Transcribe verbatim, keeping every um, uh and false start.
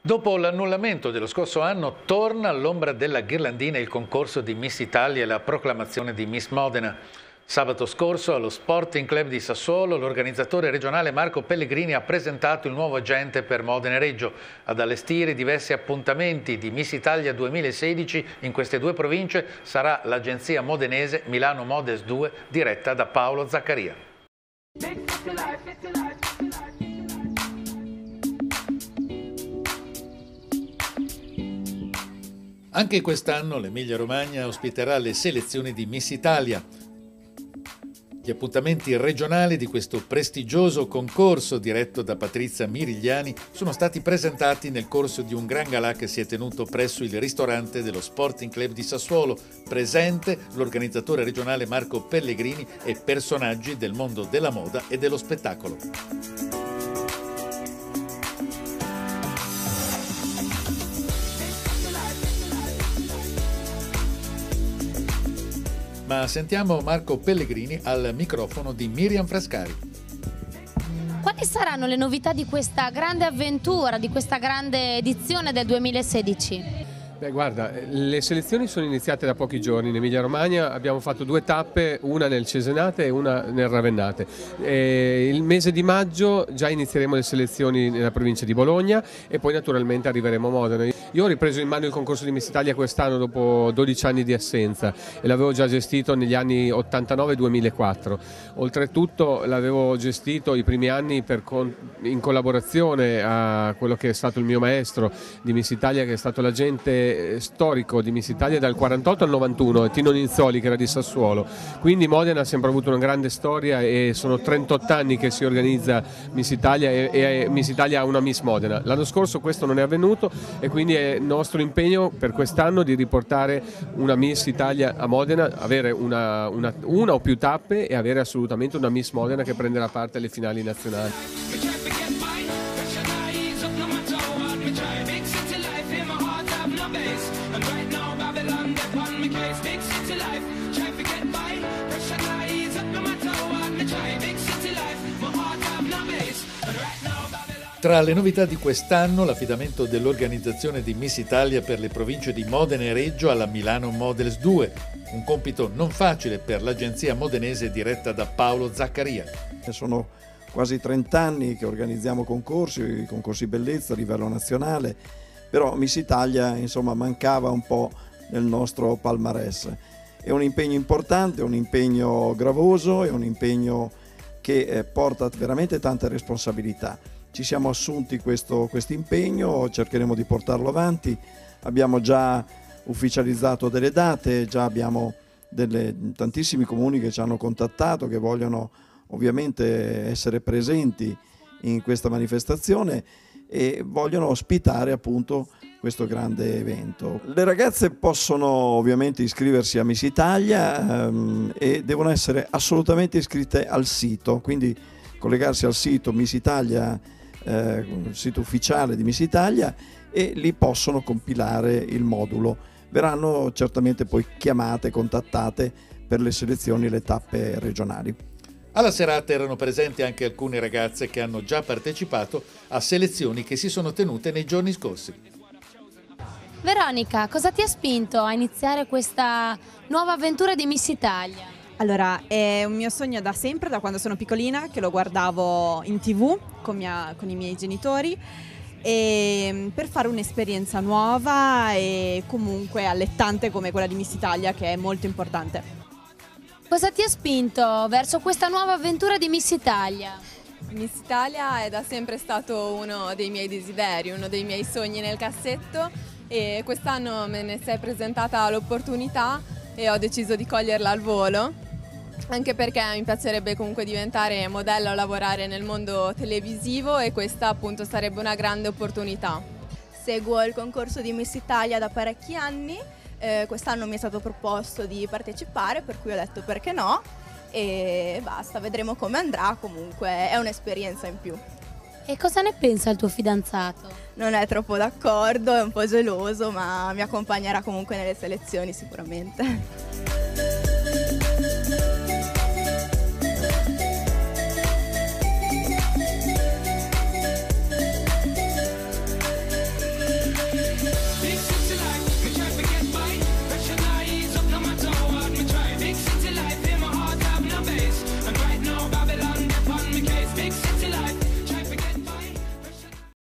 Dopo l'annullamento dello scorso anno, torna all'ombra della ghirlandina il concorso di Miss Italia e la proclamazione di Miss Modena. Sabato scorso allo Sporting Club di Sassuolo l'organizzatore regionale Marco Pellegrini ha presentato il nuovo agente per Modena e Reggio. Ad allestire diversi appuntamenti di Miss Italia duemilasedici in queste due province sarà l'agenzia modenese Milano Models due diretta da Paolo Zaccaria. Anche quest'anno l'Emilia-Romagna ospiterà le selezioni di Miss Italia. Gli appuntamenti regionali di questo prestigioso concorso diretto da Patrizia Mirigliani sono stati presentati nel corso di un gran galà che si è tenuto presso il ristorante dello Sporting Club di Sassuolo. Presente l'organizzatore regionale Marco Pellegrini e personaggi del mondo della moda e dello spettacolo. Ma sentiamo Marco Pellegrini al microfono di Miriam Frascari. Quali saranno le novità di questa grande avventura, di questa grande edizione del duemilasedici? Beh, guarda, le selezioni sono iniziate da pochi giorni in Emilia Romagna, abbiamo fatto due tappe, una nel Cesenate e una nel Ravennate. E il mese di maggio già inizieremo le selezioni nella provincia di Bologna e poi naturalmente arriveremo a Modena. Io ho ripreso in mano il concorso di Miss Italia quest'anno dopo dodici anni di assenza e l'avevo già gestito negli anni ottantanove duemilaquattro. Oltretutto l'avevo gestito i primi anni per con, in collaborazione a quello che è stato il mio maestro di Miss Italia, che è stato l'agente storico di Miss Italia dal quarantotto al novantuno, Tino Ninzoli, che era di Sassuolo. Quindi Modena ha sempre avuto una grande storia e sono trentotto anni che si organizza Miss Italia e, e Miss Italia ha una Miss Modena. L'anno scorso questo non è avvenuto e quindi è nostro impegno per quest'anno di riportare una Miss Italia a Modena, avere una, una, una o più tappe e avere assolutamente una Miss Modena che prenderà parte alle finali nazionali. Tra le novità di quest'anno l'affidamento dell'organizzazione di Miss Italia per le province di Modena e Reggio alla Milano Models due, un compito non facile per l'agenzia modenese diretta da Paolo Zaccaria. Sono quasi trenta anni che organizziamo concorsi, concorsi bellezza a livello nazionale, però Miss Italia insomma mancava un po' nel nostro palmarès. È un impegno importante, è un impegno gravoso, è un impegno che eh, porta veramente tante responsabilità. Ci siamo assunti questo impegno, cercheremo di portarlo avanti, abbiamo già ufficializzato delle date, già abbiamo delle, tantissimi comuni che ci hanno contattato, che vogliono ovviamente essere presenti in questa manifestazione e vogliono ospitare appunto questo grande evento. Le ragazze possono ovviamente iscriversi a Miss Italia ehm, e devono essere assolutamente iscritte al sito, quindi collegarsi al sito Miss Italia, eh, sito ufficiale di Miss Italia, e lì possono compilare il modulo. Verranno certamente poi chiamate, contattate per le selezioni e le tappe regionali. Alla serata erano presenti anche alcune ragazze che hanno già partecipato a selezioni che si sono tenute nei giorni scorsi. Veronica, cosa ti ha spinto a iniziare questa nuova avventura di Miss Italia? Allora, è un mio sogno da sempre, da quando sono piccolina, che lo guardavo in tv con, mia, con i miei genitori, e per fare un'esperienza nuova e comunque allettante come quella di Miss Italia, che è molto importante. Cosa ti ha spinto verso questa nuova avventura di Miss Italia? Miss Italia è da sempre stato uno dei miei desideri, uno dei miei sogni nel cassetto, e quest'anno me ne si è presentata l'opportunità e ho deciso di coglierla al volo, anche perché mi piacerebbe comunque diventare modello o lavorare nel mondo televisivo e questa appunto sarebbe una grande opportunità. Seguo il concorso di Miss Italia da parecchi anni, eh, quest'anno mi è stato proposto di partecipare, per cui ho detto perché no, e basta, vedremo come andrà, comunque è un'esperienza in più. E cosa ne pensa il tuo fidanzato? Non è troppo d'accordo, è un po' geloso, ma mi accompagnerà comunque nelle selezioni sicuramente.